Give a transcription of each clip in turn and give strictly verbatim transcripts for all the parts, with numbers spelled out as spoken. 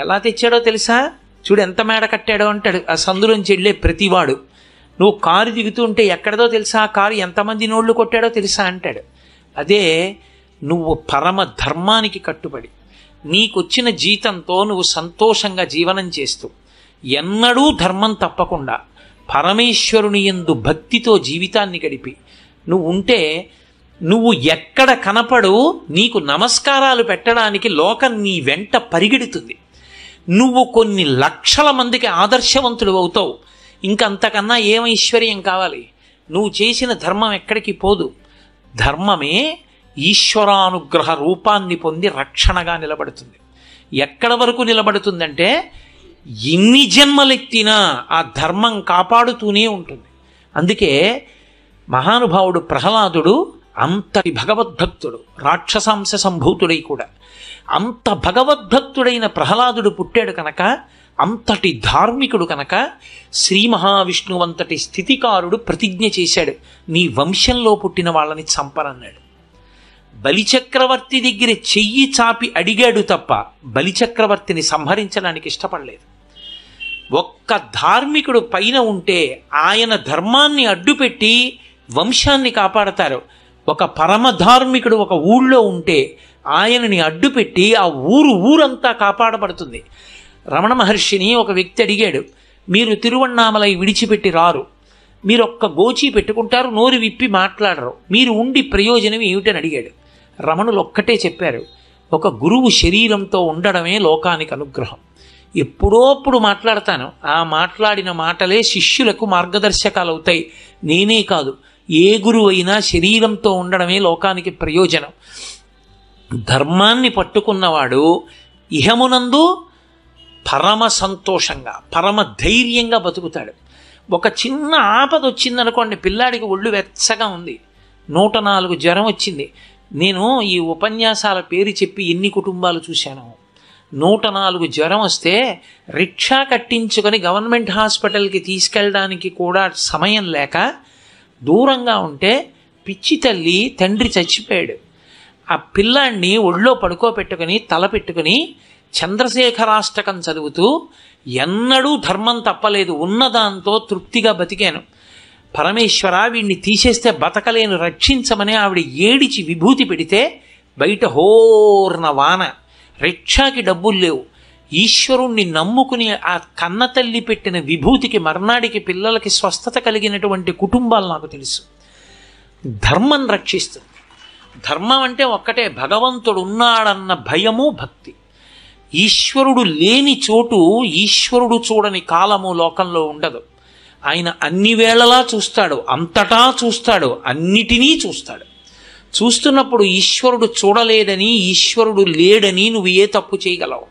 ఎలా తెచ్చాడో తెలుసా? చూడు ఎంత మేడ కట్టాడో అంటాడు ఆ సందులోంచి వెళ్ళే ప్రతివాడు. నువ్వు కారు దిగుతూ ఉంటే ఎక్కడదో తెలుసా, ఆ కారు ఎంతమంది నోళ్లు కొట్టాడో తెలుసా అంటాడు. అదే నువ్వు పరమ ధర్మానికి కట్టుబడి నీకొచ్చిన జీతంతో నువ్వు సంతోషంగా జీవనం చేస్తూ ఎన్నడూ ధర్మం తప్పకుండా పరమేశ్వరుని యందు భక్తితో జీవితాన్ని గడిపి నువ్వు ఉంటే, నువ్వు ఎక్కడ కనపడు నీకు నమస్కారాలు పెట్టడానికి లోకం నీ వెంట పరిగెడుతుంది. నువ్వు కొన్ని లక్షల మందికి ఆదర్శవంతుడు అవుతావు. ఇంకంతకన్నా ఏం ఐశ్వర్యం కావాలి? నువ్వు చేసిన ధర్మం ఎక్కడికి పోదు. ధర్మమే ఈశ్వరానుగ్రహ రూపాన్ని పొంది రక్షణగా నిలబడుతుంది. ఎక్కడ వరకు నిలబడుతుందంటే ఎన్ని జన్మలెత్తినా ఆ ధర్మం కాపాడుతూనే ఉంటుంది. అందుకే మహానుభావుడు ప్రహ్లాదుడు అంతటి భగవద్భక్తుడు, రాక్షసాంశ సంభూతుడై కూడా అంత భగవద్భక్తుడైన ప్రహ్లాదుడు పుట్టాడు కనుక, అంతటి ధార్మికుడు కనుక శ్రీ మహావిష్ణువంతటి స్థితికారుడు ప్రతిజ్ఞ చేశాడు, నీ వంశంలో పుట్టిన వాళ్ళని చంపనన్నాడు. బలిచక్రవర్తి దగ్గర చెయ్యి చాపి అడిగాడు తప్ప బలిచక్రవర్తిని సంహరించడానికి ఇష్టపడలేదు. ఒక్క ధార్మికుడు పైన ఉంటే ఆయన ధర్మాన్ని అడ్డుపెట్టి వంశాన్ని కాపాడతారు. ఒక పరమధార్మికుడు ఒక ఊళ్ళో ఉంటే ఆయనని అడ్డుపెట్టి ఆ ఊరు ఊరంతా కాపాడబడుతుంది. రమణ మహర్షిని ఒక వ్యక్తి అడిగాడు, మీరు తిరువణ్ణామలై విడిచిపెట్టి రారు, మీరు ఒక్క గోచి పెట్టుకుంటారు, నోరు విప్పి మాట్లాడరు, మీరు ఉండి ప్రయోజనం ఏమిటని అడిగాడు. రమణులు ఒక్కటే చెప్పారు, ఒక గురువు శరీరంతో ఉండడమే లోకానికి అనుగ్రహం. ఎప్పుడోప్పుడు మాట్లాడతాను, ఆ మాట్లాడిన మాటలే శిష్యులకు మార్గదర్శకాలు అవుతాయి. నేనే కాదు, ఏ గురువు అయినా శరీరంతో ఉండడమే లోకానికి ప్రయోజనం. ధర్మాన్ని పట్టుకున్నవాడు ఇహమునందు పరమ సంతోషంగా పరమ ధైర్యంగా బతుకుతాడు. ఒక చిన్న ఆపద వచ్చిందనుకోండి, పిల్లాడికి ఒళ్ళు వెచ్చగా ఉంది, నూట నాలుగు జ్వరం వచ్చింది. నేను ఈ ఉపన్యాసాల పేరు చెప్పి ఎన్ని కుటుంబాలు చూశాను. నూట నాలుగు జ్వరం వస్తే రిక్షా కట్టించుకొని గవర్నమెంట్ హాస్పిటల్కి తీసుకెళ్ళడానికి కూడా సమయం లేక దూరంగా ఉంటే పిచ్చి తల్లి తండ్రి చచ్చిపోయాడు. ఆ పిల్లాడిని ఒళ్ళో పడుకోబెట్టుకుని తల పెట్టుకుని చంద్రశేఖరాష్టకం చదువుతూ ఎన్నడూ ధర్మం తప్పలేదు, ఉన్నదాంతో తృప్తిగా బతికాను. పరమేశ్వర వీడిని తీసేస్తే బతకలేను, రక్షించమని ఆవిడ ఏడిచి విభూతి పెడితే బయట హోర్న వాన, రిక్షాకి డబ్బులు లేవు. ఈశ్వరుణ్ణి నమ్ముకుని ఆ కన్నతల్లి పెట్టిన విభూతికి మర్నాడికి పిల్లలకి స్వస్థత కలిగినటువంటి కుటుంబాలు నాకు తెలుసు. ధర్మం రక్షిస్తుంది. ధర్మం అంటే ఒక్కటే, భగవంతుడు ఉన్నాడన్న భయము భక్తి. ఈశ్వరుడు లేని చోటు ఈశ్వరుడు చూడని కాలము లోకంలో ఉండదు. ఆయన అన్ని వేళలా చూస్తాడు, అంతటా చూస్తాడు, అన్నిటినీ చూస్తాడు. చూస్తున్నప్పుడు ఈశ్వరుడు చూడలేదని, ఈశ్వరుడు లేడని నువ్వు ఏ తప్పు చేయగలవు?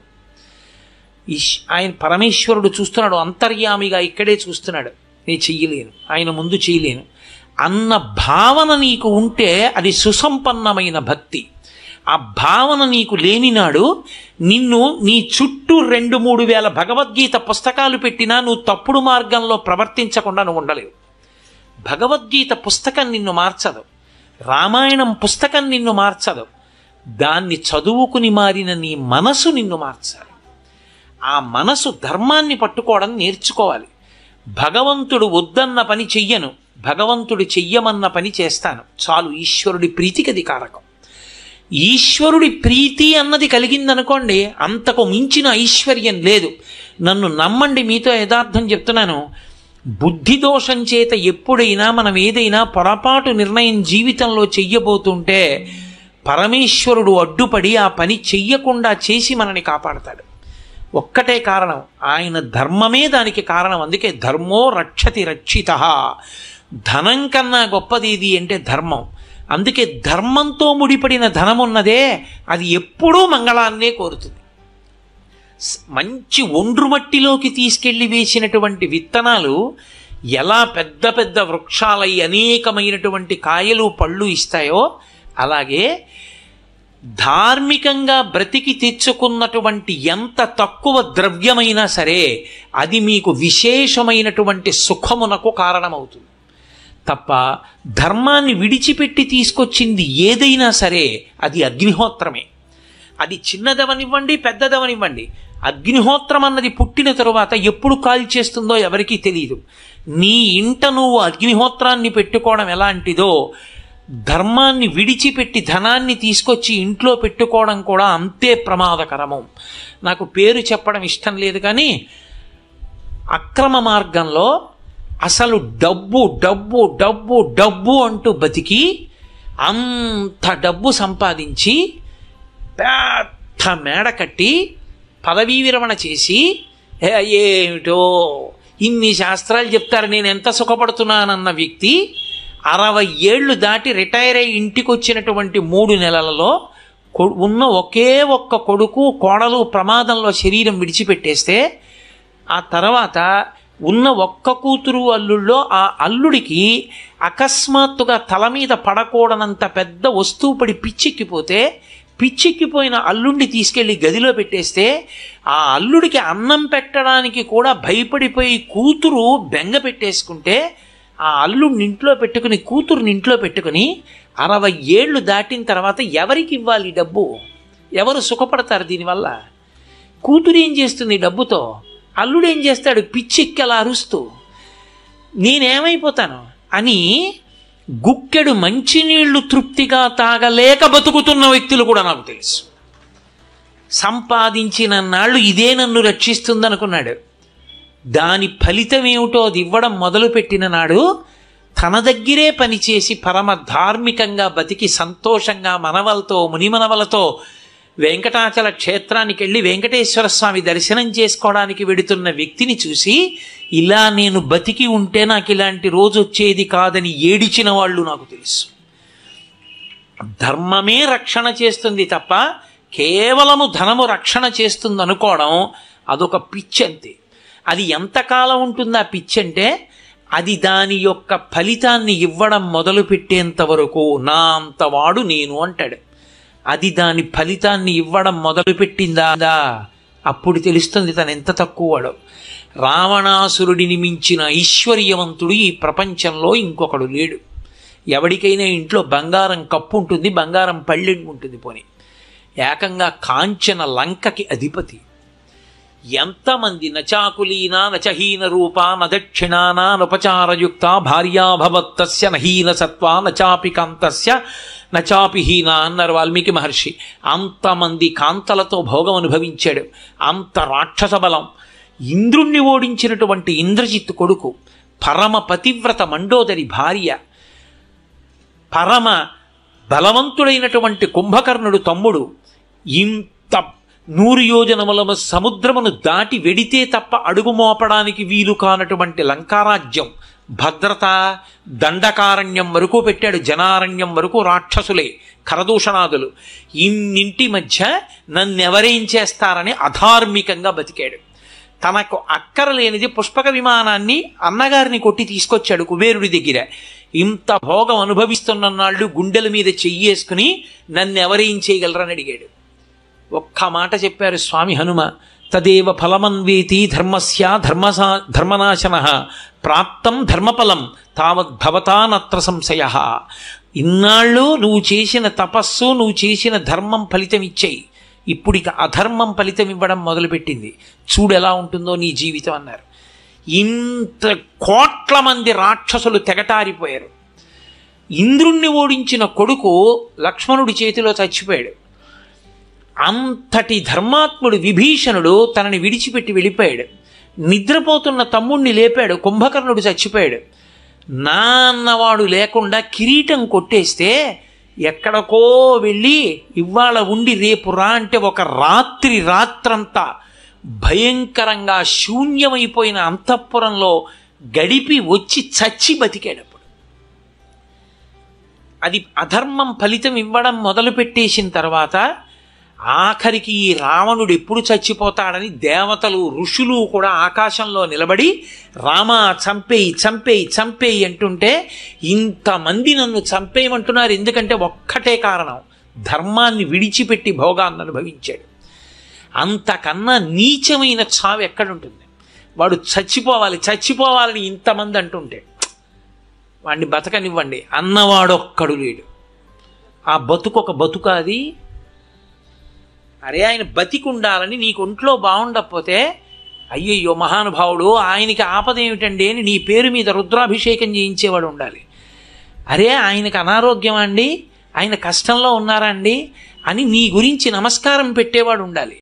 ఈశ్ ఆయన పరమేశ్వరుడు చూస్తున్నాడు, అంతర్యామిగా ఇక్కడే చూస్తున్నాడు, నేను చెయ్యలేను, ఆయన ముందు చేయలేను అన్న భావన నీకు ఉంటే అది సుసంపన్నమైన భక్తి. ఆ భావన నీకు లేనినాడు నిన్ను నీ చుట్టూ రెండు మూడు వేల భగవద్గీత పుస్తకాలు పెట్టినా నువ్వు తప్పుడు మార్గంలో ప్రవర్తించకుండా నువ్వు ఉండలేవు. భగవద్గీత పుస్తకం నిన్ను మార్చదు, రామాయణం పుస్తకం నిన్ను మార్చదు, దాన్ని చదువుకుని మారిన నీ మనసు నిన్ను మార్చాలి. ఆ మనసు ధర్మాన్ని పట్టుకోవడం నేర్చుకోవాలి. భగవంతుడు వద్దన్న పని చెయ్యను, భగవంతుడు చెయ్యమన్న పని చేస్తాను, చాలు. ఈశ్వరుడి ప్రీతికి అది కారకం. ఈశ్వరుడి ప్రీతి అన్నది కలిగిందనుకోండి, అంతకు మించిన ఐశ్వర్యం లేదు. నన్ను నమ్మండి, మీతో యథార్థం చెప్తున్నాను. బుద్ధి దోషం చేత ఎప్పుడైనా మనం ఏదైనా పొరపాటు నిర్ణయం జీవితంలో చెయ్యబోతుంటే పరమేశ్వరుడు అడ్డుపడి ఆ పని చెయ్యకుండా చేసి మనని కాపాడతాడు. ఒక్కటే కారణం, ఆయన ధర్మమే దానికి కారణం. అందుకే ధర్మో రక్షతి రక్షితః. ధనం కన్నా గొప్పది ఏది అంటే ధర్మం. అందుకే ధర్మంతో ముడిపడిన ధనం ఉన్నదే అది ఎప్పుడూ మంగళాన్నే కోరుతుంది. మంచి ఒండ్రు మట్టిలోకి తీసుకెళ్లి వేసినటువంటి విత్తనాలు ఎలా పెద్ద పెద్ద వృక్షాలై అనేకమైనటువంటి కాయలు పళ్ళు ఇస్తాయో, అలాగే ధార్మికంగా బ్రతికి తెచ్చుకున్నటువంటి ఎంత తక్కువ ద్రవ్యమైనా సరే అది మీకు విశేషమైనటువంటి సుఖమునకు కారణమవుతుంది తప్ప, ధర్మాన్ని విడిచిపెట్టి తీసుకొచ్చింది ఏదైనా సరే అది అగ్నిహోత్రమే. అది చిన్నదవనివ్వండి, పెద్దదవనివ్వండి, అగ్నిహోత్రం అన్నది పుట్టిన తరువాత ఎప్పుడు కాల్చేస్తుందో ఎవరికీ తెలియదు. నీ ఇంట నువ్వు అగ్నిహోత్రాన్ని పెట్టుకోవడం ఎలాంటిదో ధర్మాన్ని విడిచిపెట్టి ధనాన్ని తీసుకొచ్చి ఇంట్లో పెట్టుకోవడం కూడా అంతే ప్రమాదకరము. నాకు పేరు చెప్పడం ఇష్టం లేదు, కానీ అక్రమ మార్గంలో అసలు డబ్బు డబ్బు డబ్బు డబ్బు అంటూ బతికి అంత డబ్బు సంపాదించి పెద్ద మేడ కట్టి పదవీ విరమణ చేసి ఏమిటో ఇన్ని శాస్త్రాలు చెప్తారు నేను ఎంత సుఖపడుతున్నానన్న వ్యక్తి అరవై ఏళ్ళు దాటి రిటైర్ అయ్యి ఇంటికి వచ్చినటువంటి మూడు నెలలలో ఉన్న ఒకే ఒక్క కొడుకు కోడలు ప్రమాదంలో శరీరం విడిచిపెట్టేస్తే ఆ తర్వాత ఉన్న ఒక్క కూతురు అల్లుళ్ళో ఆ అల్లుడికి అకస్మాత్తుగా తల మీద పడకూడనంత పెద్ద వస్తువు పడి పిచ్చెక్కిపోతే పిచ్చెక్కిపోయిన అల్లుడిని తీసుకెళ్ళి గదిలో పెట్టేస్తే ఆ అల్లుడికి అన్నం పెట్టడానికి కూడా భయపడిపోయి కూతురు బెంగ పెట్టేసుకుంటే ఆ అల్లుడిని ఇంట్లో పెట్టుకుని కూతురుని ఇంట్లో పెట్టుకుని అరవై ఏళ్ళు దాటిన తర్వాత ఎవరికి ఇవ్వాలి డబ్బు? ఎవరు సుఖపడతారు దీనివల్ల? కూతురు ఏం చేస్తుంది డబ్బుతో? అల్లుడు ఏం చేస్తాడు? పిచ్చెక్కెలా అరుస్తూ నేనేమైపోతాను అని గుక్కెడు మంచినీళ్లు తృప్తిగా తాగలేక బతుకుతున్న వ్యక్తులు కూడా నాకు తెలుసు. సంపాదించిన నాళ్ళు ఇదే నన్ను రక్షిస్తుందనుకున్నాడు. దాని ఫలితం ఏమిటో అది ఇవ్వడం మొదలుపెట్టిన నాడు తన దగ్గరే పనిచేసి పరమ ధార్మికంగా బతికి సంతోషంగా మనవలతో మునిమనవలతో వెంకటాచల క్షేత్రానికి వెళ్ళి వెంకటేశ్వర స్వామి దర్శనం చేసుకోవడానికి వెడుతున్న వ్యక్తిని చూసి ఇలా నేను బతికి ఉంటే నాకు ఇలాంటి రోజు వచ్చేది కాదని ఏడిచిన వాళ్ళు నాకు తెలుసు. ధర్మమే రక్షణ చేస్తుంది తప్ప కేవలము ధనము రక్షణ చేస్తుంది అనుకోవడం అదొక పిచ్చంతే. అది ఎంతకాలం ఉంటుంది ఆ పిచ్చంటే అది దాని యొక్క ఫలితాన్ని ఇవ్వడం మొదలుపెట్టేంత వరకు నా అంతవాడు నేను అంటాడు. అది దాని ఫలితాన్ని ఇవ్వడం మొదలుపెట్టిందా అప్పుడు తెలుస్తుంది తను ఎంత తక్కువవాడో. రావణాసురుడిని మించిన ఐశ్వర్యవంతుడు ఈ ప్రపంచంలో ఇంకొకడు లేడు. ఎవడికైనా ఇంట్లో బంగారం కప్పు ఉంటుంది, బంగారం పళ్ళెం ఉంటుంది, పోని ఏకంగా కాంచన లంకకి అధిపతి. ఎంతమంది నచాకులీనా నచహీన రూపా నదక్షిణానా నపచారయుక్త భార్యాభవత్తస్య నహీన సత్వా నచాపి కాంతస్య నచాపి హీన అన్నారు వాల్మీకి మహర్షి. అంతమంది కాంతలతో భోగం అనుభవించాడు. అంత రాక్షస బలం. ఇంద్రుణ్ణి ఓడించినటువంటి ఇంద్రజిత్తు కొడుకు, పరమ పతివ్రత మండోదరి భార్య, పరమ బలవంతుడైనటువంటి కుంభకర్ణుడు తమ్ముడు. ఇంత నూరు యోజనముల సముద్రమును దాటి వెడితే తప్ప అడుగు మోపడానికి వీలు కానటువంటి లంకారాజ్యం, భద్రత, దండకారణ్యం వరకు పెట్టాడు. జనారణ్యం వరకు రాక్షసులే, కరదూషణాదులు. ఇన్నింటి మధ్య నన్నెవరేం చేస్తారని అధార్మికంగా బతికాడు. తనకు అక్కరలేనిది పుష్పక విమానాన్ని అన్నగారిని కొట్టి తీసుకొచ్చాడు కుబేరుడి దగ్గర. ఇంత భోగం అనుభవిస్తున్న నాళ్ళు గుండెల మీద చెయ్యేసుకుని నన్నెవరేం చేయగలరని అడిగాడు. ఒక్క మాట చెప్పారు స్వామి హనుమ, తదేవ ఫలమన్వేతి ధర్మస్య ధర్మసా ధర్మనాశన ప్రాప్తం ధర్మఫలం తావద్భవతానత్ర సంశయ. ఇన్నాళ్ళు నువ్వు చేసిన తపస్సు, నువ్వు చేసిన ధర్మం ఫలితం ఇచ్చాయి, ఇప్పుడు ఇక అధర్మం ఫలితం ఇవ్వడం మొదలుపెట్టింది, చూడు ఎలా ఉంటుందో నీ జీవితం అన్నారు. ఇంత కోట్ల మంది రాక్షసులు తెగటారిపోయారు. ఇంద్రుణ్ణి ఓడించిన కొడుకు లక్ష్మణుడి చేతిలో చచ్చిపోయాడు. అంతటి ధర్మాత్ముడు విభీషణుడు తనని విడిచిపెట్టి వెళ్ళిపోయాడు. నిద్రపోతున్న తమ్ముణ్ణి లేపాడు, కుంభకర్ణుడు చచ్చిపోయాడు. నా అన్నవాడు లేకుండా కిరీటం కొట్టేస్తే ఎక్కడికో వెళ్ళి ఇవాళ ఉండి రేపు రా అంటే ఒక రాత్రి రాత్రంతా భయంకరంగా శూన్యమైపోయిన అంతఃపురంలో గడిపి వచ్చి చచ్చి బతికేటప్పుడు అది అధర్మం ఫలితం ఇవ్వడం మొదలుపెట్టేసిన తర్వాత ఆఖరికి ఈ రావణుడు ఎప్పుడు చచ్చిపోతాడని దేవతలు ఋషులు కూడా ఆకాశంలో నిలబడి రామ చంపేయి చంపేయి చంపేయి అంటుంటే ఇంతమంది నన్ను చంపేయమంటున్నారు. ఎందుకంటే ఒక్కటే కారణం, ధర్మాన్ని విడిచిపెట్టి భోగాన్ని అనుభవించాడు. అంతకన్నా నీచమైన చావు ఎక్కడుంటుంది? వాడు చచ్చిపోవాలి చచ్చిపోవాలని ఇంతమంది అంటుంటే వాడిని బతకనివ్వండి అన్నవాడొక్కడు లేడు. ఆ బతుకు ఒక బతుక, అది అరే ఆయన బతికి ఉండాలని నీకు ఒంట్లో బాగుండకపోతే అయ్యయ్యో మహానుభావుడు ఆయనకి ఆపద ఏమిటండి అని నీ పేరు మీద రుద్రాభిషేకం చేయించేవాడు ఉండాలి. అరే ఆయనకు అనారోగ్యం అండి, ఆయన కష్టంలో ఉన్నారా అండి అని నీ గురించి నమస్కారం పెట్టేవాడు ఉండాలి.